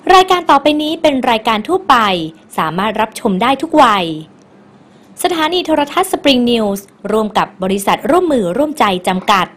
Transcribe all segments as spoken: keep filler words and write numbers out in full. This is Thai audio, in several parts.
รายการต่อไปนี้เป็นรายการทั่วไปสามารถรับชมได้ทุกวัยสถานีโทรทัศน์สปริงนิวส์ร่วมกับบริษัทร่วมมือร่วมใจจำกัด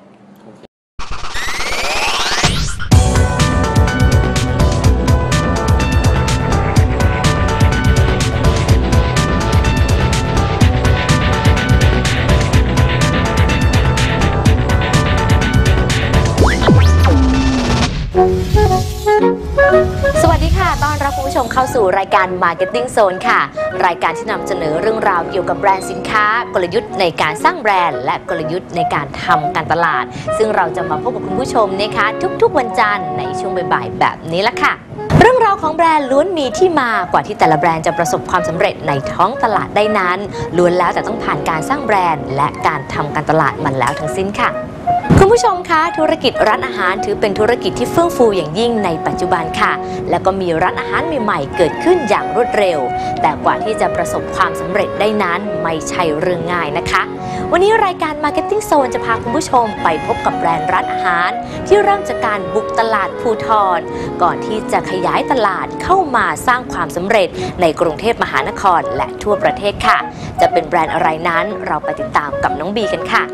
สวัสดีค่ะต้อนรับคุณผู้ชมเข้าสู่รายการ Marketing Zone ค่ะรายการที่นำเสนอเรื่องราวเกี่ยวกับแบรนด์สินค้ากลยุทธ์ในการสร้างแบรนด์และกลยุทธ์ในการทำการตลาดซึ่งเราจะมาพบกับคุณผู้ชมนะคะทุกๆวันจันทร์ในช่วงบ่ายๆแบบนี้ละค่ะเรื่องราวของแบรนด์ล้วนมีที่มากว่าที่แต่ละแบรนด์จะประสบความสำเร็จในท้องตลาดได้นั้นล้วนแล้วแต่ต้องผ่านการสร้างแบรนด์และการทำการตลาดมันแล้วทั้งสิ้นค่ะคุณผู้ชมคะธุรกิจร้านอาหารถือเป็นธุรกิจที่เฟื่องฟูอย่างยิ่งในปัจจุบันค่ะแล้วก็มีร้านอาหารใหม่ๆเกิดขึ้นอย่างรวดเร็วแต่กว่าที่จะประสบความสำเร็จได้นั้นไม่ใช่เรื่องง่ายนะคะวันนี้รายการ Marketing Zone จะพาคุณผู้ชมไปพบกับแบรนด์ร้านอาหารที่เริ่มจากการบุกตลาดภูธรก่อนที่จะขยายตลาดเข้ามาสร้างความสำเร็จในกรุงเทพมหานครและทั่วประเทศค่ะจะเป็นแบรนด์อะไรนั้นเราไปติดตามกับน้องบีกันค่ะ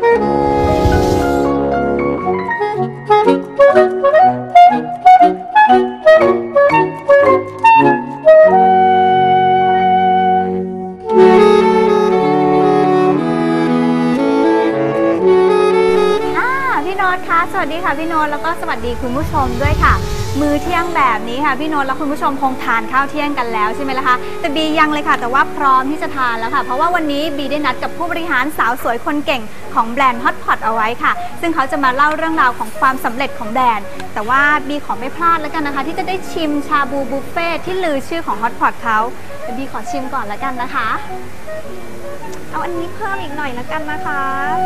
พี่โน้ตคะสวัสดีค่ะพี่โน้ตแล้วก็สวัสดีคุณผู้ชมด้วยค่ะมื้อเที่ยงแบบนี้ค่ะพี่โน้ตและคุณผู้ชมคงทานข้าวเที่ยงกันแล้วใช่ไหมล่ะคะแต่บียังเลยค่ะแต่ว่าพร้อมที่จะทานแล้วค่ะเพราะว่าวันนี้บีได้นัดกับผู้บริหารสาวสวยคนเก่งของแบรนด์ Hot Pot เอาไว้ค่ะซึ่งเขาจะมาเล่าเรื่องราวของความสำเร็จของแบรนด์แต่ว่าบีขอไม่พลาดแล้วกันนะคะที่จะได้ชิมชาบูบุฟเฟ่ที่ลือชื่อของ Hot Pot เขาแต่บีขอชิมก่อนแล้วกันนะคะเอาอันนี้เพิ่มอีกหน่อยแล้วกันนะคะ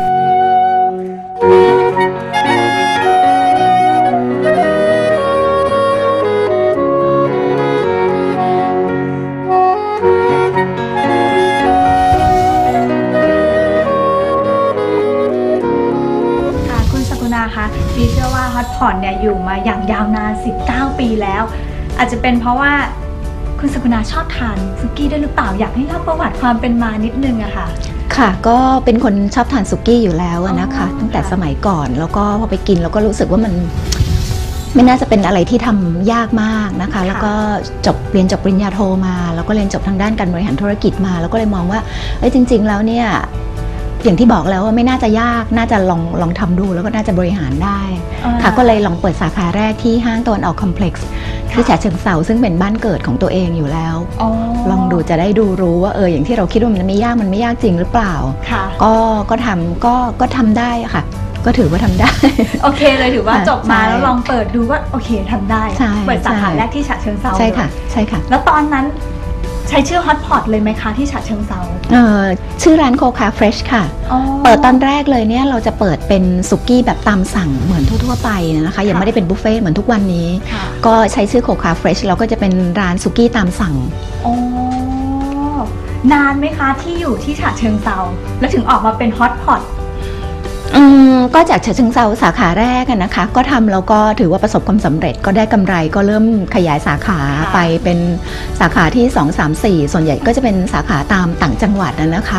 นะคะบีเชื่อว่า Hot Pot เนี่ยอยู่มาอย่างยาวนานสิบเก้าปีแล้วอาจจะเป็นเพราะว่าคุณสกุณาชอบทานสุกี้ด้วยหรือเปล่าอยากให้เล่าประวัติความเป็นมานิดนึงอะค่ะค่ะก็เป็นคนชอบทานสุกี้อยู่แล้วนะคะตั้งแต่สมัยก่อนแล้วก็พอไปกินแล้วก็รู้สึกว่ามันไม่น่าจะเป็นอะไรที่ทำยากมากนะคะแล้วก็จบเรียนจบปริญญาโทมาแล้วก็เรียนจบทางด้านการบริหารธุรกิจมาแล้วก็เลยมองว่าเอ้ยจริงๆแล้วเนี่ยอย่างที่บอกแล้วว่าไม่น่าจะยากน่าจะลองลองทำดูแล้วก็น่าจะบริหารได้ค่ะก็เลยลองเปิดสาขาแรกที่ห้างตะวันออกคอมเพล็กซ์ที่ฉะเชิงเทราซึ่งเป็นบ้านเกิดของตัวเองอยู่แล้วลองดูจะได้ดูรู้ว่าเอออย่างที่เราคิดว่ามันไม่ยากมันไม่ยากจริงหรือเปล่าก็ก็ทำก็ก็ทำได้ค่ะก็ถือว่าทำได้โอเคเลยถือว่าจบมาแล้วลองเปิดดูว่าโอเคทำได้เปิดสาขาแรกที่ฉะเชิงเทราใช่ค่ะใช่ค่ะแล้วตอนนั้นใช้ชื่อ Hot Pot เลยไหมคะที่ฉะเชิงเทราเออชื่อร้านโคคาเฟรชค่ะเปิดตอนแรกเลยเนี่ยเราจะเปิดเป็นสุกี้แบบตามสั่งเหมือนทั่วๆไปนะคะยังไม่ได้เป็นบุฟเฟ่ต์เหมือนทุกวันนี้ก็ใช้ชื่อโคคาเฟรชเราก็จะเป็นร้านสุกี้ตามสั่งอ๋อนานไหมคะที่อยู่ที่ฉะเชิงเทราแล้วถึงออกมาเป็น Hot Pot อืมก็จากฉะเชิงเทราสาขาแรกนะคะก็ทำแล้วก็ถือว่าประสบความสำเร็จก็ได้กำไรก็เริ่มขยายสาขาไปเป็นสาขาที่สอง สาม สี่ส่วนใหญ่ก็จะเป็นสาขาตามต่างจังหวัดนะคะ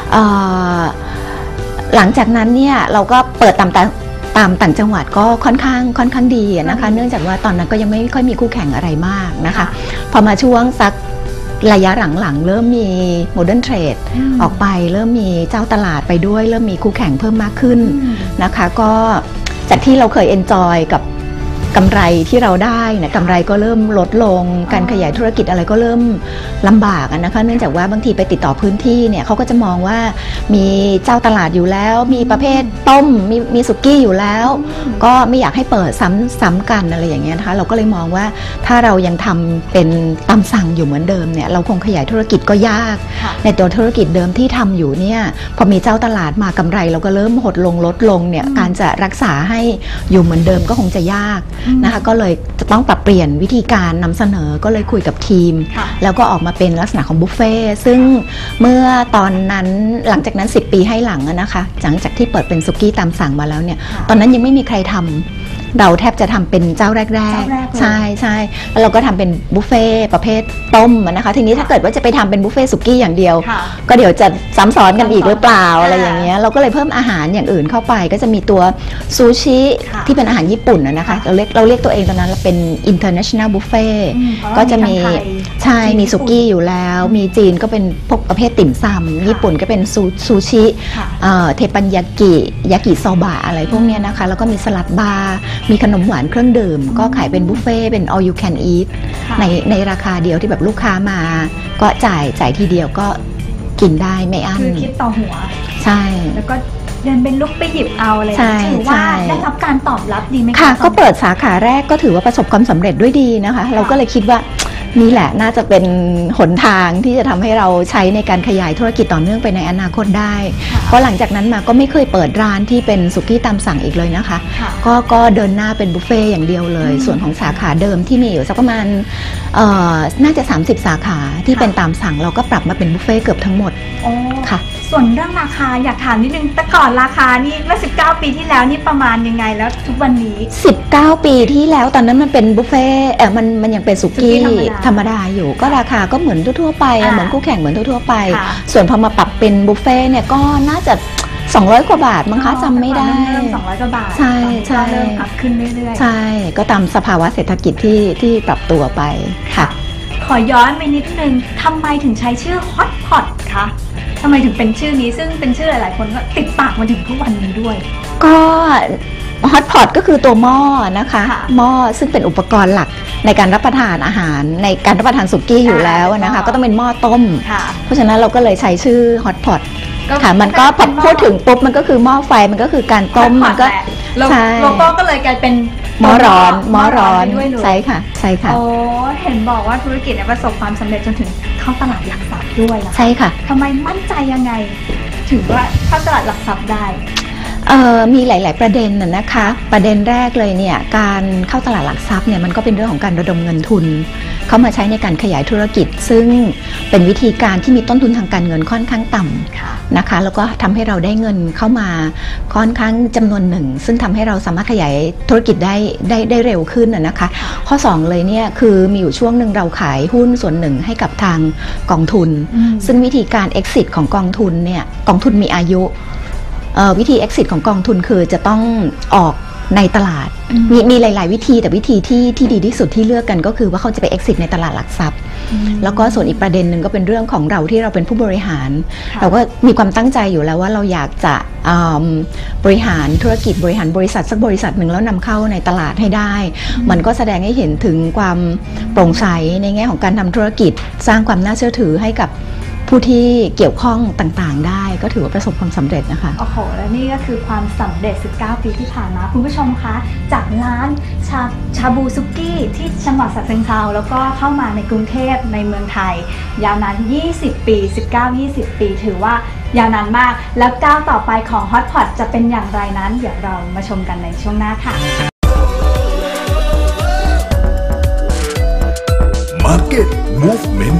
หลังจากนั้นเนี่ยเราก็เปิดตามตามตามต่างจังหวัดก็ค่อนข้างค่อนข้างดีนะคะเนื่องจากว่าตอนนั้นก็ยังไม่ค่อยมีคู่แข่งอะไรมากนะคะพอมาช่วงสักระยะหลังๆเริ่มมีโมเดิร์นเทรดออกไปเริ่มมีเจ้าตลาดไปด้วยเริ่มมีคู่แข่งเพิ่มมากขึ้นนะคะก็จากที่เราเคยเอนจอยกับกำไรที่เราได้นะกำไรก็เริ่มลดลงการขยายธุรกิจอะไรก็เริ่มลำบากนะคะเนื่องจากว่าบางทีไปติดต่อพื้นที่เนี่ยเขาก็จะมองว่ามีเจ้าตลาดอยู่แล้วมีประเภทต้มมีมีสุกี้อยู่แล้วก็ไม่อยากให้เปิดซ้ำซ้ำกันอะไรอย่างเงี้ยนะคะเราก็เลยมองว่าถ้าเรายังทำเป็นตามสั่งอยู่เหมือนเดิมเนี่ยเราคงขยายธุรกิจก็ยากในตัวธุรกิจเดิมที่ทำอยู่เนี่ยพอมีเจ้าตลาดมากำไรเราก็เริ่มหดลงลดลงเนี่ยการจะรักษาให้อยู่เหมือนเดิมก็คงจะยากนะคะก็เลยจะต้องปรับเปลี่ยนวิธีการนำเสนอก็เลยคุยกับทีมแล้วก็ออกมาเป็นลักษณะของบุฟเฟ่ซึ่งเมื่อตอนนั้นหลังจากนั้นสิบปีให้หลังนะคะหลังจากที่เปิดเป็นสุกี้ตามสั่งมาแล้วเนี่ยตอนนั้นยังไม่มีใครทำเราแทบจะทำเป็นเจ้าแรกเจ้าแรกๆใช่ใช่แล้วเราก็ทำเป็นบุฟเฟ่ต์ประเภทต้มนะคะทีนี้ถ้าเกิดว่าจะไปทำเป็นบุฟเฟ่ต์สุกี้อย่างเดียวก็เดี๋ยวจะซ้ำซ้อนกันอีกหรือเปล่าอะไรอย่างเงี้ยเราก็เลยเพิ่มอาหารอย่างอื่นเข้าไปก็จะมีตัวซูชิที่เป็นอาหารญี่ปุ่นนะคะเราเรียกเราเรียกตัวเองตอนนั้นเราเป็น international buffet ก็จะมีใช่มีสุกี้อยู่แล้วมีจีนก็เป็นพวกประเภทติ่มซำญี่ปุ่นก็เป็นซูชิเทปันยากิยากิโซบะอะไรพวกนี้นะคะแล้วก็มีสลัดบาร์มีขนมหวานเครื่องดื่มก็ขายเป็นบุฟเฟ่เป็น all you can eat ในในราคาเดียวที่แบบลูกค้ามาก็จ่ายจ่ายทีเดียวก็กินได้ไม่อั้นคือคิดต่อหัวใช่แล้วก็เดินเป็นลุกไปหยิบเอาอะไรถือว่าได้รับการตอบรับดีไหมคะค่ะก็เปิดสาขาแรกก็ถือว่าประสบความสำเร็จด้วยดีนะคะเราก็เลยคิดว่านี่แหละน่าจะเป็นหนทางที่จะทำให้เราใช้ในการขยายธุรกิจต่อเนื่องไปในอนาคตได้เพราะหลังจากนั้นมาก็ไม่เคยเปิดร้านที่เป็นสุกี้ตามสั่งอีกเลยนะคะก็ก็เดินหน้าเป็นบุฟเฟ่อย่างเดียวเลยส่วนของสาขาเดิมที่มีอยู่สักประมาณน่าจะสามสิบสาขาที่เป็นตามสั่งเราก็ปรับมาเป็นบุฟเฟ่เกือบทั้งหมดค่ะส่วนเรื่องราคาอยากถามนิดนึงแต่ก่อนราคานี่เมื่อสิบเก้าปีที่แล้วนี่ประมาณยังไงแล้วทุกวันนี้สิบเก้าปีที่แล้วตอนนั้นมันเป็นบุฟเฟ่เออมันมันยังเป็นสุกี้ธรรมดาอยู่ก็ราคาก็เหมือนทั่วๆไปเหมือนคู่แข่งเหมือนทั่วๆไปส่วนพอมาปรับเป็นบุฟเฟ่เนี่ยก็น่าจะสองร้อยกว่าบาทมั้งคะจำไม่ได้เริ่มสองร้อยกว่าบาทใช่ใช่เริ่มอัพขึ้นเรื่อยๆใช่ก็ตามสภาวะเศรษฐกิจที่ที่ปรับตัวไปค่ะขอย้อนไปนิดนึงทำไมถึงใช้ชื่อ Hot Pot คะทำไมถึงเป็นชื่อนี้ซึ่งเป็นชื่อหลายๆคนก็ติดปากมาถึงทุกวันนี้ด้วยก็ฮอตพอตก็คือตัวหม้อนะคะหม้อซึ่งเป็นอุปกรณ์หลักในการรับประทานอาหารในการรับประทานสุกี้อยู่แล้วนะคะก็ต้องเป็นหม้อต้มเพราะฉะนั้นเราก็เลยใช้ชื่อฮอตพอตค่ะมันก็พอพูดถึงปุ๊บมันก็คือหม้อไฟมันก็คือการต้มมันก็ใช่โลโก้ก็เลยกลายเป็นหม้อร้อนหม้อร้อนใช่ค่ะใช่ค่ะโอ้เห็นบอกว่าธุรกิจเนี่ยประสบความสำเร็จจนถึงเข้าตลาดหลักทรัพย์ด้วยใช่ค่ะทำไมมั่นใจยังไงถึงว่าเข้าตลาดหลักทรัพย์ได้มีหลายๆประเด็นน่ะนะคะประเด็นแรกเลยเนี่ยการเข้าตลาดหลักทรัพย์เนี่ยมันก็เป็นเรื่องของการระดมเงินทุนเข้ามาใช้ในการขยายธุรกิจซึ่งเป็นวิธีการที่มีต้นทุนทางการเงินค่อนข้างต่ำนะคะแล้วก็ทำให้เราได้เงินเข้ามาค่อนข้างจำนวนหนึ่งซึ่งทำให้เราสามารถขยายธุรกิจได้ได้ได้เร็วขึ้นน่ะนะคะข้อสองเลยเนี่ยคือมีอยู่ช่วงหนึ่งเราขายหุ้นส่วนหนึ่งให้กับทางกองทุนซึ่งวิธีการ exit ของกองทุนเนี่ยกองทุนมีอายุวิธี exit ของกองทุนคือจะต้องออกในตลาดมีมีหลายๆวิธีแต่วิธีที่ที่ดีที่สุดที่เลือกกันก็คือว่าเขาจะไป exit ในตลาดหลักทรัพย์แล้วก็ส่วนอีกประเด็นหนึ่งก็เป็นเรื่องของเราที่เราเป็นผู้บริหารเราก็มีความตั้งใจอยู่แล้วว่าเราอยากจะบริหารธุรกิจบริหารบริษัทสักบริษัทหนึ่งแล้วนำเข้าในตลาดให้ได้มันก็แสดงให้เห็นถึงความโปร่งใสในแง่ของการทำธุรกิจสร้างความน่าเชื่อถือให้กับผู้ที่เกี่ยวข้องต่างๆได้ก็ถือว่าประสบความสำเร็จนะคะโอ้โหและนี่ก็คือความสำเร็จสิบเก้าปีที่ผ่านมาคุณผู้ชมคะจากร้านชาชาบูซุกี้ที่จังหวัดฉะเชิงเทราแล้วก็เข้ามาในกรุงเทพในเมืองไทยยาวนานยี่สิบปีสิบเก้า ยี่สิบปีถือว่ายาวนานมากแล้วก้าวต่อไปของ Hot Pot จะเป็นอย่างไรนั้นเดี๋ยวเรามาชมกันในช่วงหน้าค่ะ Market Movement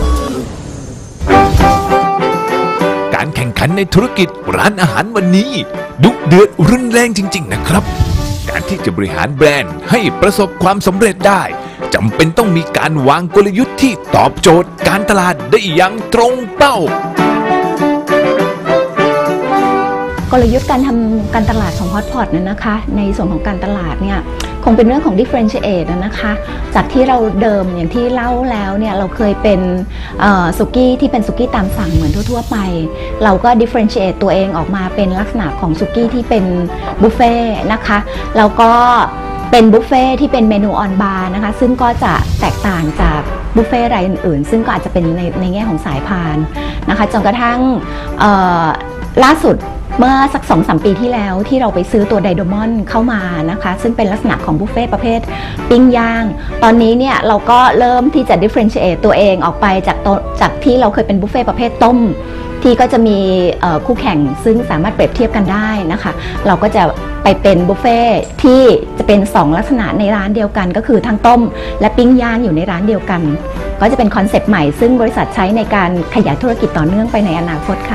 การแข่งขันในธุรกิจร้านอาหารวันนี้ดุเดือดรุนแรงจริงๆนะครับการที่จะบริหารแบรนด์ให้ประสบความสำเร็จได้จำเป็นต้องมีการวางกลยุทธ์ที่ตอบโจทย์การตลาดได้อย่างตรงเป้ากลยุทธ์การทำการตลาดของ Hot Pot นั้นนะคะในส่วนของการตลาดเนี่ยคงเป็นเรื่องของ differentiate นะคะจากที่เราเดิมอย่างที่เล่าแล้วเนี่ยเราเคยเป็นสุกี้ที่เป็นสุกี้ตามสั่งเหมือนทั่วๆไปเราก็ differentiate ตัวเองออกมาเป็นลักษณะของสุกี้ที่เป็นบุฟเฟ่นะคะแล้วก็เป็นบุฟเฟ่ที่เป็นเมนูออนบาร์นะคะซึ่งก็จะแตกต่างจากบุฟเฟ่รายอื่นๆซึ่งก็อาจจะเป็นในในแง่ของสายพานนะคะจนกระทั่งล่าสุดเมื่อสัก สองถึงสาม ปีที่แล้วที่เราไปซื้อตัวไดโดมอนเข้ามานะคะซึ่งเป็นลักษณะของบุฟเฟ่ประเภทปิ้งย่างตอนนี้เนี่ยเราก็เริ่มที่จะ differentiate ตัวเองออกไปจากจากที่เราเคยเป็นบุฟเฟ่ประเภทต้มที่ก็จะมีคู่แข่งซึ่งสามารถเปรียบเทียบกันได้นะคะเราก็จะไปเป็นบุฟเฟ่ที่จะเป็นสองลักษณะในร้านเดียวกันก็คือทั้งต้มและปิ้งย่างอยู่ในร้านเดียวกันก็จะเป็นคอนเซปต์ใหม่ซึ่งบริษัทใช้ในการขยายธุรกิจต่อเนื่องไปในอนาคตค่ะ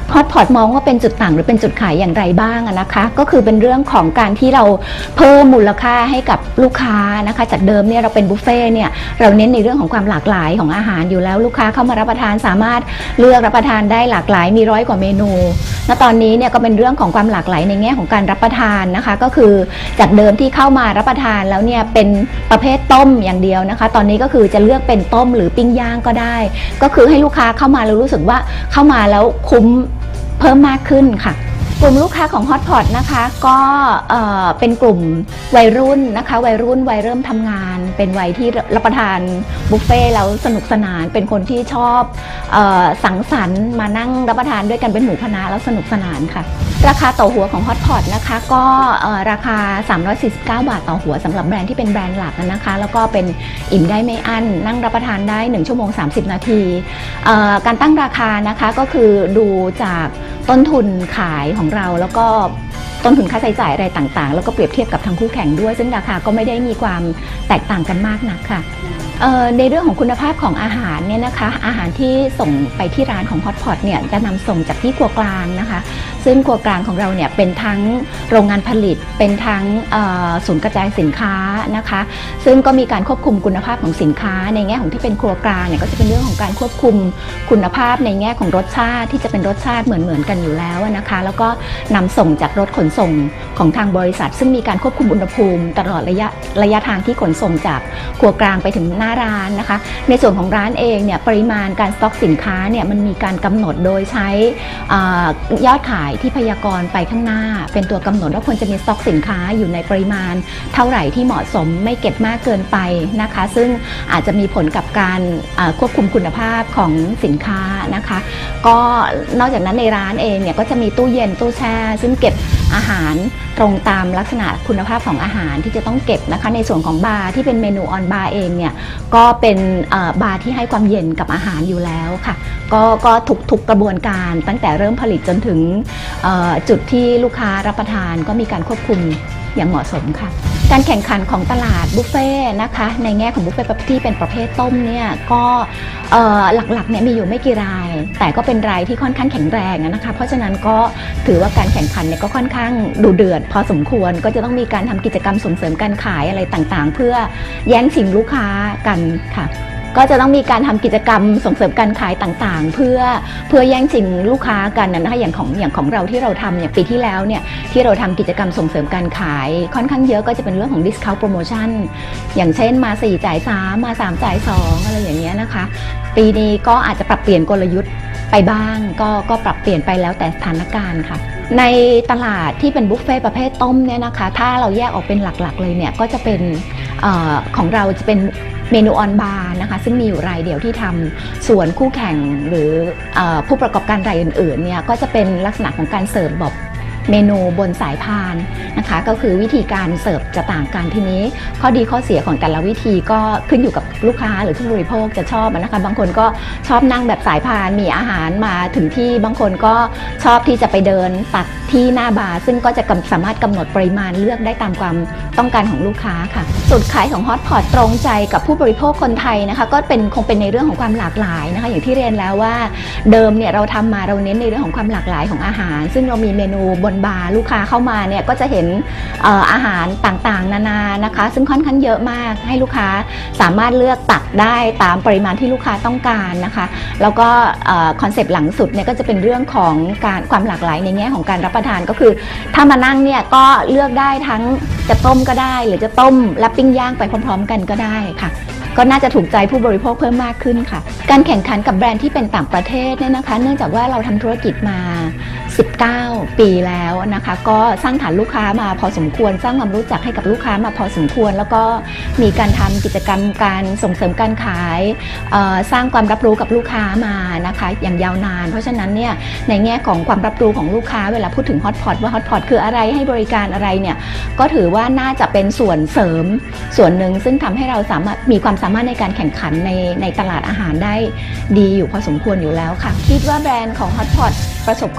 ฮอตพอตมองว่าเป็นจุดต่างหรือเป็นจุดขายอย่างไรบ้างนะคะก็คือเป็นเรื่องของการที่เราเพิ่มมูลค่าให้กับลูกค้านะคะจากเดิมเนี่ยเราเป็นบุฟเฟ่เนี่ยเราเน้นในเรื่องของความหลากหลายของอาหารอยู่แล้วลูกค้าเข้ามารับประทานสามารถเลือกรับประทานได้หลากหลายมีร้อยกว่าเมนูณตอนนี้เนี่ยก็เป็นเรื่องของความหลากหลายในแง่ของการรับประทานนะคะก็คือจากเดิมที่เข้ามารับประทานแล้วเนี่ยเป็นประเภทต้มอย่างเดียวนะคะตอนนี้ก็คือจะเลือกเป็นต้มหรือปิ้งย่างก็ได้ก็คือให้ลูกค้าเข้ามาแล้วรู้สึกว่าเข้ามาแล้วคุ้มเพิ่มมากขึ้นค่ะกลุ่มลูกค้าของฮอตพอตนะคะก็เอ่อเป็นกลุ่มวัยรุ่นนะคะวัยรุ่นวัยเริ่มทำงานเป็นวัยที่รับประทานบุฟเฟ่แล้วสนุกสนานเป็นคนที่ชอบเอ่อสังสรรค์มานั่งรับประทานด้วยกันเป็นหมู่คณะแล้วสนุกสนานค่ะราคาต่อหัวของฮอตพอตนะคะก็เอ่อราคาสามร้อยสี่สิบเก้าบาทต่อหัวสำหรับแบรนด์ที่เป็นแบรนด์หลักนะคะแล้วก็เป็นอิ่มได้ไม่อั้นนั่งรับประทานได้หนึ่งชั่วโมงสามสิบนาทีเอ่อการตั้งราคานะคะก็คือดูจากต้นทุนขายของเราแล้วก็ต้นทุนค่าใช้จ่ายอะไรต่างๆแล้วก็เปรียบเทียบกับทางคู่แข่งด้วยซึ่งราคาก็ไม่ได้มีความแตกต่างกันมากนักค่ะในเรื่องของคุณภาพของอาหารเนี่ยนะคะอาหารที่ส่งไปที่ร้านของฮอตพอตเนี่ยจะนำส่งจากที่ครัวกลางนะคะซึ่งครัวกลางของเราเนี่ยเป็นทั้งโรงงานผลิตเป็นทั้งศูนย์กระจายสินค้านะคะซึ่งก็มีการควบคุมคุณภาพของสินค้าในแง่ของที่เป็นครัวกลางเนี่ยก็จะเป็นเรื่องของการควบคุมคุณภาพในแง่ของรสชาติที่จะเป็นรสชาติเหมือนเหมือนกันอยู่แล้วนะคะแล้วก็นำส่งจากรถขนส่งของทางบริษัทซึ่งมีการควบคุมอุณหภูมิตลอดระยะระยะทางที่ขนส่งจากครัวกลางไปถึงหน้าร้านนะคะในส่วนของร้านเองเนี่ยปริมาณการสต็อกสินค้าเนี่ยมันมีการกำหนดโดยใช้ยอดขายที่พยากรณ์ไปข้างหน้าเป็นตัวกำหนดว่าควรจะมีสต็อกสินค้าอยู่ในปริมาณเท่าไหร่ที่เหมาะสมไม่เก็บมากเกินไปนะคะซึ่งอาจจะมีผลกับการควบคุมคุณภาพของสินค้านะคะก็นอกจากนั้นในร้านเองเนี่ยก็จะมีตู้เย็นตู้แช่ซึ่งเก็บอาหารตรงตามลักษณะคุณภาพของอาหารที่จะต้องเก็บนะคะในส่วนของบาร์ที่เป็นเมนูออนบาร์เองเนี่ยก็เป็นบาร์ที่ให้ความเย็นกับอาหารอยู่แล้วค่ะก็ก็ทุกทุกกระบวนการตั้งแต่เริ่มผลิตจนถึงจุดที่ลูกค้ารับประทานก็มีการควบคุมอย่างเหมาะสมค่ะการแข่งขันของตลาดบุฟเฟ่นะคะในแง่ของบุฟเฟ่ที่เป็นประเภทต้มเนี่ยก็หลักๆเนี่ยมีอยู่ไม่กี่รายแต่ก็เป็นรายที่ค่อนข้างแข็งแรงนะคะเพราะฉะนั้นก็ถือว่าการแข่งขันเนี่ยก็ค่อนข้างดุเดือดพอสมควรก็จะต้องมีการทำกิจกรรมส่งเสริมการขายอะไรต่างๆเพื่อแย่งชิงลูกค้ากันค่ะก็จะต้องมีการทำกิจกรรมส่งเสริมการขายต่างๆเพื่อเพื่อแย่งชิงลูกค้ากันนะคะอย่างของอย่างของเราที่เราทำอย่างปีที่แล้วเนี่ยที่เราทำกิจกรรมส่งเสริมการขายค่อนข้างเยอะก็จะเป็นเรื่องของ discount promotion อย่างเช่นมาสี่จ่ายสามมาสามจ่ายสองอะไรอย่างเงี้ยนะคะปีนี้ก็อาจจะปรับเปลี่ยนกลยุทธ์ไปบ้างก็ก็ปรับเปลี่ยนไปแล้วแต่สถานการณ์ค่ะในตลาดที่เป็นบุฟเฟ่ประเภทต้มเนี่ยนะคะถ้าเราแยกออกเป็นหลักๆเลยเนี่ยก็จะเป็นเอ่อของเราจะเป็นเมนูออนบาร์นะคะซึ่งมีอยู่รายเดียวที่ทำส่วนคู่แข่งหรือผู้ประกอบการรายอื่นๆเนี่ยก็จะเป็นลักษณะของการเสิร์ฟแบบเมนูบนสายพานนะคะก็คือวิธีการเสิร์ฟจะต่างกันทีนี้ข้อดีข้อเสียของแต่ละวิธีก็ขึ้นอยู่กับลูกค้าหรือผู้บริโภคจะชอบนะคะบางคนก็ชอบนั่งแบบสายพานมีอาหารมาถึงที่บางคนก็ชอบที่จะไปเดินตักที่หน้าบาร์ซึ่งก็จะสามารถกำหนดปริมาณเลือกได้ตามความต้องการของลูกค้าค่ะจุดขายของฮอตพอตตรงใจกับผู้บริโภคคนไทยนะคะก็เป็นคงเป็นในเรื่องของความหลากหลายนะคะอย่างที่เรียนแล้วว่าเดิมเนี่ยเราทำมาเราเน้นในเรื่องของความหลากหลายของอาหารซึ่งเรามีเมนูบนบาร์ลูกค้าเข้ามาเนี่ยก็จะเห็นอาหารต่างๆนานานะคะซึ่งค่อนข้างเยอะมากให้ลูกค้าสามารถเลือกตักได้ตามปริมาณที่ลูกค้าต้องการนะคะแล้วก็คอนเซปต์หลังสุดเนี่ยก็จะเป็นเรื่องของการความหลากหลายในแง่ของการรับประทานก็คือถ้ามานั่งเนี่ยก็เลือกได้ทั้งจะต้มก็ได้หรือจะต้มและปิ้งย่างไปพร้อมๆกันก็ได้ค่ะก็น่าจะถูกใจผู้บริโภคเพิ่มมากขึ้นค่ะการแข่งขันกับแบรนด์ที่เป็นต่างประเทศเนี่ยนะคะเนื่องจากว่าเราทำธุรกิจมาสิบเก้าปีแล้วนะคะก็สร้างฐานลูกค้ามาพอสมควรสร้างความรู้จักให้กับลูกค้ามาพอสมควรแล้วก็มีการทำกิจกรรมการส่งเสริมการขายสร้างความรับรู้กับลูกค้ามานะคะอย่างยาวนานเพราะฉะนั้นเนี่ยในแง่ของความรับรู้ของลูกค้าเวลาพูดถึงฮอตพอตว่าฮอตพอตคืออะไรให้บริการอะไรเนี่ยก็ถือว่าน่าจะเป็นส่วนเสริมส่วนหนึ่งซึ่งทำให้เราสามารถมีความสามารถในการแข่งขันในในตลาดอาหารได้ดีอยู่พอสมควรอยู่แล้วค่ะคิดว่าแบรนด์ของฮอตพอตประสบความสำเร็จใน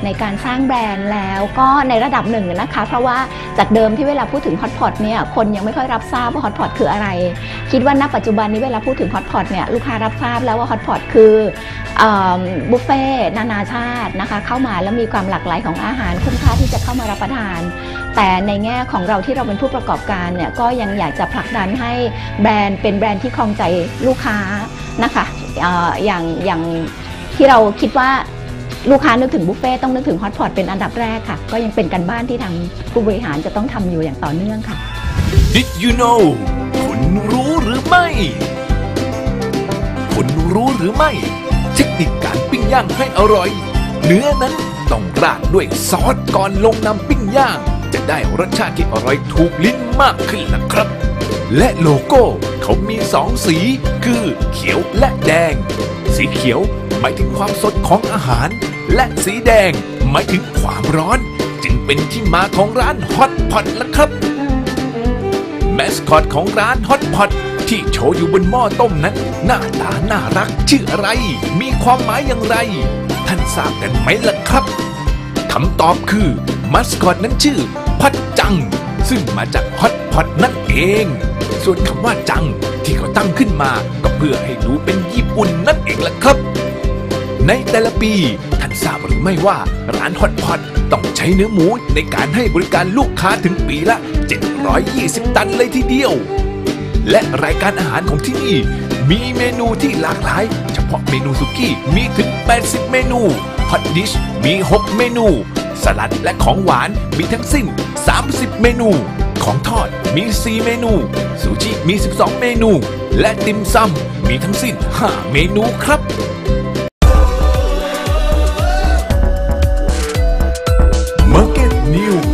ในการสร้างแบรนด์แล้วก็ในระดับหนึ่งนะคะเพราะว่าจากเดิมที่เวลาพูดถึงฮอตพอตเนี่ยคนยังไม่ค่อยรับทราบว่าฮอตพอตคืออะไรคิดว่าณปัจจุบันนี้เวลาพูดถึงฮอตพอตเนี่ยลูกค้ารับทราบแล้วว่าฮอตพอตคือบุฟเฟ่ต์นานาชาตินะคะเข้ามาแล้วมีความหลากหลายของอาหารคุ้มค่าที่จะเข้ามารับประทานแต่ในแง่ของเราที่เราเป็นผู้ประกอบการเนี่ยก็ยังอยากจะผลักดันให้แบรนด์เป็นแบรนด์ที่ครองใจลูกค้านะคะอย่างอย่างที่เราคิดว่าลูกค้านึกถึงบุฟเฟ่ต้องนึกถึงฮอตพอตเป็นอันดับแรกค่ะก็ยังเป็นการบ้านที่ทางผู้บริหารจะต้องทำอยู่อย่างต่อเนื่องค่ะ Did you know คุณรู้หรือไม่คุณรู้หรือไม่เทคนิคการปิ้งย่างให้อร่อยเนื้อนั้นต้องราดด้วยซอสก่อนลงนำปิ้งย่างจะได้รสชาติที่อร่อยถูกลิ้นมากขึ้นนะครับและโลโก้เขามีสองสีคือเขียวและแดงสีเขียวหมายถึงความสดของอาหารและสีแดงหมายถึงความร้อนจึงเป็นที่มาของร้านฮอตพอตละครับแมสคอตของร้านฮอตพอตที่โชว์อยู่บนหม้อต้มนั้นหน้าตาน่ารักชื่ออะไรมีความหมายอย่างไรท่านทราบกันไหมล่ะครับคำตอบคือมัสคอตนั้นชื่อพัดจังซึ่งมาจากฮอตพอตนั่นเองส่วนคำว่าจังที่เขาตั้งขึ้นมาก็เพื่อให้ดูเป็นญี่ปุ่นนั่นเองล่ะครับในแต่ละปีท่านทราบหรือไม่ว่าร้านฮอตพอตต้องใช้เนื้อหมูในการให้บริการลูกค้าถึงปีละเจ็ดร้อยยี่สิบตันเลยทีเดียวและรายการอาหารของที่นี่มีเมนูที่หลากหลายเฉพาะเมนูสุกี้มีถึงแปดสิบเมนูฮอตดิชมีหกเมนูสลัดและของหวานมีทั้งสิ้นสามสิบเมนูของทอดมีสี่เมนูซูชิมีสิบสองเมนูและติ่มซำมีทั้งสิ้นห้าเมนูครับMarket News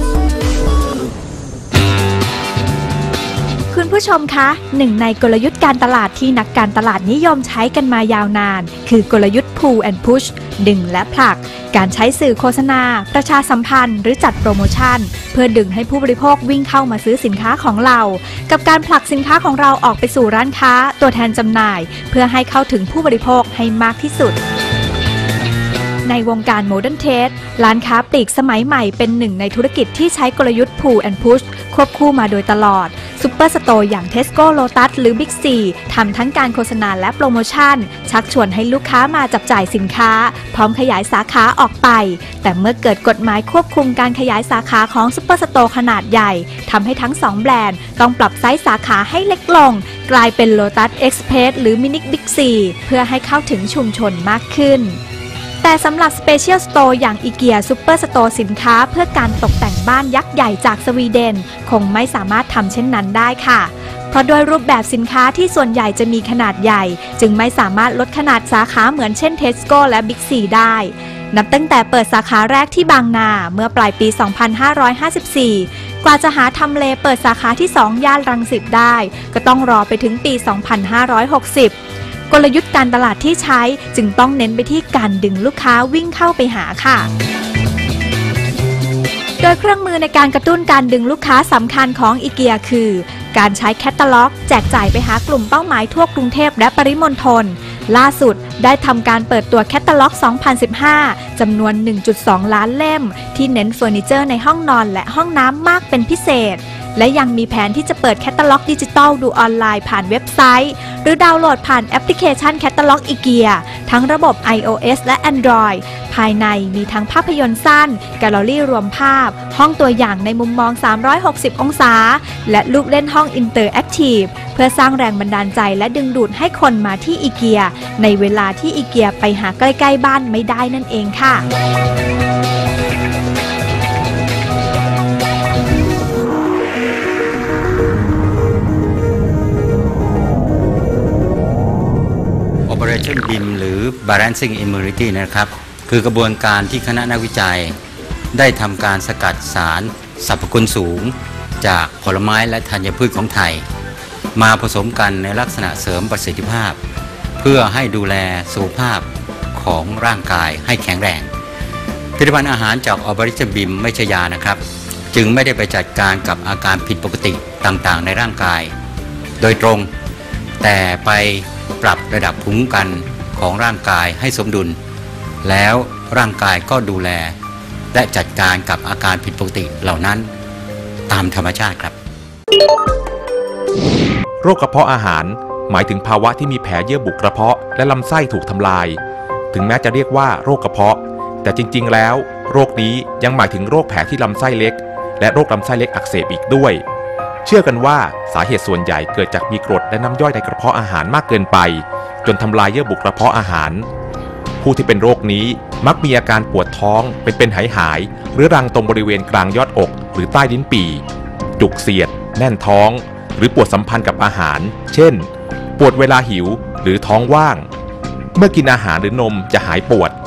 คุณผู้ชมคะหนึ่งในกลยุทธ์การตลาดที่นักการตลาดนิยมใช้กันมายาวนานคือกลยุทธ์ Pull and Push ดึงและผลักการใช้สื่อโฆษณาประชาสัมพันธ์หรือจัดโปรโมชั่นเพื่อดึงให้ผู้บริโภควิ่งเข้ามาซื้อสินค้าของเรากับการผลักสินค้าของเราออกไปสู่ร้านค้าตัวแทนจำหน่ายเพื่อให้เข้าถึงผู้บริโภคให้มากที่สุดในวงการโมเดิร์นเทรดร้านค้าปลีกสมัยใหม่เป็นหนึ่งในธุรกิจที่ใช้กลยุทธ์ Pull and Push ควบคู่มาโดยตลอดซุปเปอร์สโตร์อย่าง Tesco Lotus หรือ Big C ทำทั้งการโฆษณาและโปรโมชั่นชักชวนให้ลูกค้ามาจับจ่ายสินค้าพร้อมขยายสาขาออกไปแต่เมื่อเกิดกฎหมายควบคุมการขยายสาขาของซุปเปอร์สโตร์ขนาดใหญ่ทำให้ทั้งสองแบรนด์ต้องปรับไซส์สาขาให้เล็กลงกลายเป็น Lotus Express หรือ Mini Big C เพื่อให้เข้าถึงชุมชนมากขึ้นแต่สำหรับ Special Store อย่าง IKEA Super Store สินค้าเพื่อการตกแต่งบ้านยักษ์ใหญ่จากสวีเดนคงไม่สามารถทำเช่นนั้นได้ค่ะเพราะโดยรูปแบบสินค้าที่ส่วนใหญ่จะมีขนาดใหญ่จึงไม่สามารถลดขนาดสาขาเหมือนเช่น Tesco และ Big C ได้นับตั้งแต่เปิดสาขาแรกที่บางนาเมื่อปลายปี สองพันห้าร้อยห้าสิบสี่ กว่าจะหาทำเลเปิดสาขาที่สองย่านรังสิตได้ก็ต้องรอไปถึงปี สองพันห้าร้อยหกสิบกลยุทธ์การตลาดที่ใช้จึงต้องเน้นไปที่การดึงลูกค้าวิ่งเข้าไปหาค่ะโดยเครื่องมือในการกระตุ้นการดึงลูกค้าสำคัญของ IKEA คือการใช้แคตตาล็อกแจกจ่ายไปหากลุ่มเป้าหมายทั่วกรุงเทพและปริมณฑลล่าสุดได้ทำการเปิดตัวแคตตาล็อก สองพันสิบห้า จำนวน หนึ่งจุดสอง ล้านเล่มที่เน้นเฟอร์นิเจอร์ในห้องนอนและห้องน้ำมากเป็นพิเศษและยังมีแผนที่จะเปิดแคตตาล็อกดิจิทัลดูออนไลน์ผ่านเว็บไซต์หรือดาวน์โหลดผ่านแอปพลิเคชันแคตตาล็อก IKEA ทั้งระบบ iOS และ Android ภายในมีทั้งภาพยนตร์สั้นแกลเลอรี่รวมภาพห้องตัวอย่างในมุมมองสามร้อยหกสิบองศาและลูกเล่นห้องอินเตอร์แอคทีฟเพื่อสร้างแรงบันดาลใจและดึงดูดให้คนมาที่ IKEA ในเวลาที่ IKEA ไปหาใกล้ๆบ้านไม่ได้นั่นเองค่ะ Operation บี ไอ เอ็ม หรือ Balancing Immunity นะครับคือกระบวนการที่คณะนักวิจัยได้ทำการสกัดสารสรรพคุณสูงจากผลไม้และธัญพืชของไทยมาผสมกันในลักษณะเสริมประสิทธิภาพเพื่อให้ดูแลสุขภาพของร่างกายให้แข็งแรงผลิตภัณฑ์อาหารจาก Operation บี ไอ เอ็ม ไม่ใช่ยานะครับจึงไม่ได้ไปจัดการกับอาการผิดปกติต่างๆในร่างกายโดยตรงแต่ไปปรับระดับภูมิคุ้มกันของร่างกายให้สมดุลแล้วร่างกายก็ดูแลและจัดการกับอาการผิดปกติเหล่านั้นตามธรรมชาติครับโรคกระเพาะอาหารหมายถึงภาวะที่มีแผลเยื่อบุกระเพาะและลำไส้ถูกทำลายถึงแม้จะเรียกว่าโรคกระเพาะแต่จริงๆแล้วโรคนี้ยังหมายถึงโรคแผลที่ลำไส้เล็กและโรคลำไส้เล็กอักเสบอีกด้วยเชื่อกันว่าสาเหตุส่วนใหญ่เกิดจากมีกรดและน้ำย่อยในกระเพาะอาหารมากเกินไปจนทำลายเยื่อบุกระเพาะอาหารผู้ที่เป็นโรคนี้มักมีอาการปวดท้องเป็นๆหายๆหรือรังตรงบริเวณกลางยอดอกหรือใต้ลิ้นปี่จุกเสียดแน่นท้องหรือปวดสัมพันธ์กับอาหารเช่นปวดเวลาหิวหรือท้องว่างเมื่อกินอาหารหรือนมจะหายปวด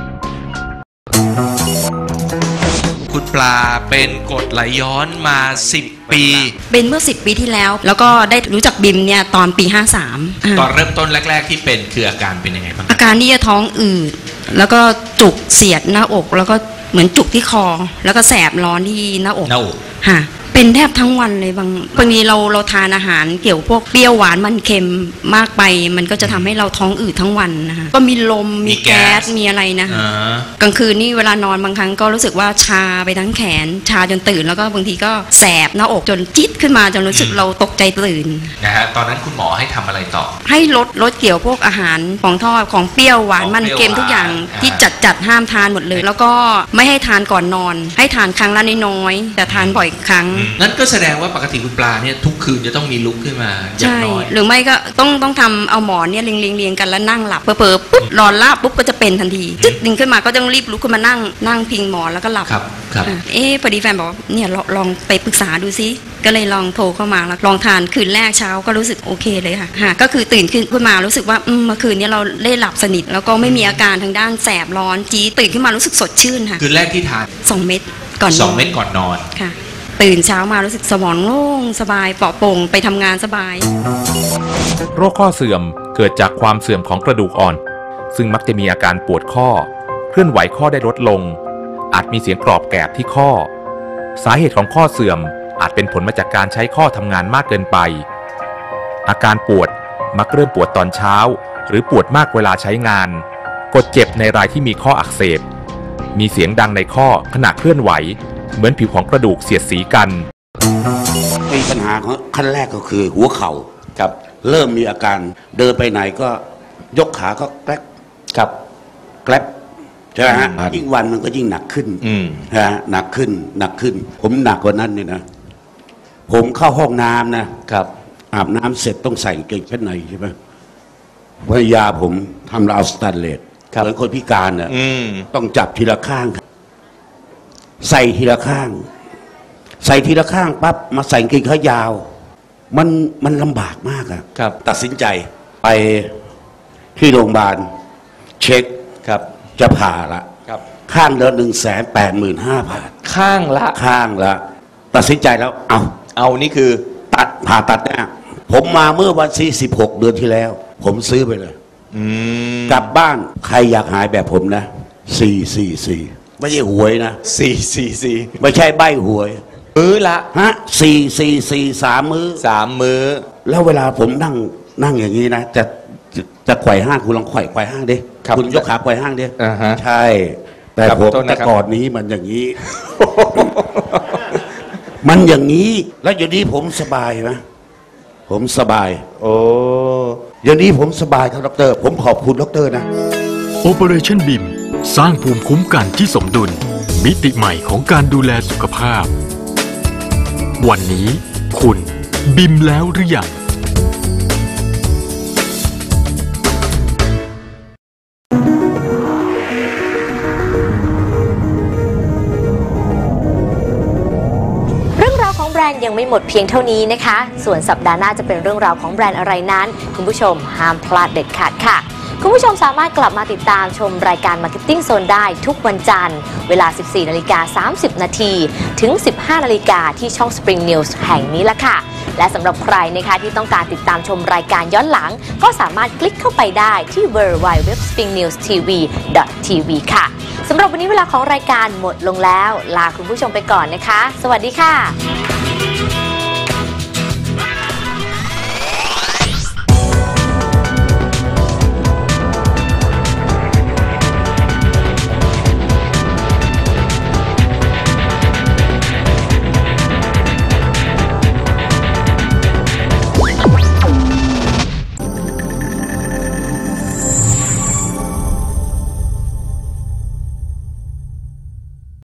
คุณปลาเป็นกรดไหลย้อนมาสิบปีเป็นเมื่อสิบปีที่แล้วแล้วก็ได้รู้จักบิมเนี่ยตอนปีห้าสามตอนเริ่มต้นแรกๆที่เป็นคืออาการเป็นยังไงบ้างอาการที่จะท้องอืดแล้วก็จุกเสียดหน้าอกแล้วก็เหมือนจุกที่คอแล้วก็แสบร้อนที่หน้าอกหน้าอกค่ะเป็นแทบทั้งวันเลยบางบางทีเราเราทานอาหารเกี่ยวพวกเปรี้ยวหวานมันเค็มมากไปมันก็จะทำให้เราท้องอืดทั้งวันนะคะก็มีลมมีแก๊สมีอะไรนะคะกลางคืนนี่เวลานอนบางครั้งก็รู้สึกว่าชาไปทั้งแขนชาจนตื่นแล้วก็บางทีก็แสบหน้าอกจนจี๊ดขึ้นมาจนรู้สึกเราตกใจตื่นนะฮะตอนนั้นคุณหมอให้ทำอะไรต่อให้ลดลดเกี่ยวพวกอาหารของทอดของเปรี้ยวหวานมันเค็มทุกอย่างที่จัดจัดห้ามทานหมดเลยแล้วก็ไม่ให้ทานก่อนนอนให้ทานครั้งละน้อยๆแต่ทานบ่อยครั้งนั้นก็แสดงว่าปกติคุณปลาเนี่ยทุกคืนจะต้องมีลุกขึ้นมาอย่างน้อยหรือไม่ก็ต้องต้องทำเอาหมอนเนี่ยเรียงเรียงเรียงกันแล้วนั่งหลับเผลอๆปุ๊บนอนลาบปุ๊บก็จะเป็นทันทีจึ๊ดดึงขึ้นมาก็ต้องรีบลุกขึ้นมานั่งนั่งพิงหมอนแล้วก็หลับครับครับเอ๊ะพอดีแฟนบอกเนี่ยลองไปปรึกษาดูซิก็เลยลองโทรเข้ามาแล้วลองทานคืนแรกเช้าก็รู้สึกโอเคเลยค่ะฮะก็คือตื่นขึ้นขึ้นมารู้สึกว่าเมื่อคืนนี้เราได้หลับสนิทแล้วก็ไม่มีอาการทางด้านแสบร้อนจี๊ดตื่นขึ้นมารู้สึกสดชื่นค่ะคืนแรกที่ทานสองเม็ดก่อนสองเม็ดก่อนนอนค่ะตื่นเช้ามารู้สึกสมองโล่งสบายปลอดโปร่งไปทำงานสบายโรคข้อเสื่อมเกิดจากความเสื่อมของกระดูกอ่อนซึ่งมักจะมีอาการปวดข้อเคลื่อนไหวข้อได้ลดลงอาจมีเสียงกรอบแกรบที่ข้อสาเหตุของข้อเสื่อมอาจเป็นผลมาจากการใช้ข้อทำงานมากเกินไปอาการปวดมักเริ่มปวดตอนเช้าหรือปวดมากเวลาใช้งานกดเจ็บในรายที่มีข้ออักเสบมีเสียงดังในข้อขณะเคลื่อนไหวเหมือนผิวของกระดูกเสียดสีกันมีปัญหาของขั้นแรกก็คือหัวเข่าครับเริ่มมีอาการเดินไปไหนก็ยกขาก็แกลบครับแกลบใช่ไหมฮะยิ่งวันมันก็ยิ่งหนักขึ้นฮะหนักขึ้นหนักขึ้นผมหนักกว่านั้นเนี่ยนะผมเข้าห้องน้ำนะครับอาบน้ำเสร็จต้องใส่กางเกงชั้นในใช่ไหมภรรยาผมทำราวสแตนเลสเหมือนคนพิการน่ะต้องจับทีละข้างใส่ทีละข้างใส่ทีละข้างปั๊บมาใส่กางเกงขายาวมันมันลำบากมากอะครับตัดสินใจไปที่โรงพยาบาลเช็คครับจะผ่าละครับข้างละหนึ่งแสนแปดหมื่นห้าพันข้างละข้างละตัดสินใจแล้วเอาเอานี่คือตัดผ่าตัดเนี่ยผมมาเมื่อวันที่สิบหกเดือนที่แล้วผมซื้อไปเลยกลับบ้านใครอยากหายแบบผมนะสี่สี่สี่ไม่ใช่หวยนะสี่สี่สี่ไม่ใช่ใบหวยมื้อละฮะสี่สี่สี่สามมื้อสามมื้อแล้วเวลาผมนั่งนั่งอย่างนี้นะจะจะไขว่ห้างคุณลองไขว่ไขว่ห้างดิคุณยกขาไขว่ห้างดิใช่แต่ผมแต่ก่อนนี้มันอย่างนี้ มันอย่างนี้แล้วอย่างนี้ผมสบายไหมผมสบายโอ้อย่างนี้ผมสบายครับดร.ผมขอบคุณดร.นะ Operation บี เอ็ม สร้างภูมิคุ้มกันที่สมดุลมิติใหม่ของการดูแลสุขภาพวันนี้คุณบิมแล้วหรือยังแบรนด์ยังไม่หมดเพียงเท่านี้นะคะส่วนสัปดาห์หน้าจะเป็นเรื่องราวของแบรนด์อะไรนั้นคุณผู้ชมห้ามพลาดเด็ดขาดค่ะคุณผู้ชมสามารถกลับมาติดตามชมรายการ Marketing Zone ได้ทุกวันจันทร์เวลา สิบสี่นาฬิกาสามสิบนาทีถึง สิบห้านาฬิกาที่ช่อง Spring News แห่งนี้ละค่ะและสำหรับใครนะคะที่ต้องการติดตามชมรายการย้อนหลังก็สามารถคลิกเข้าไปได้ที่ ดับเบิลยู ดับเบิลยู ดับเบิลยู ดอท สปริงนิวส์ทีวี ดอท ที วี ค่ะสำหรับวันนี้เวลาของรายการหมดลงแล้วลาคุณผู้ชมไปก่อนนะคะสวัสดีค่ะ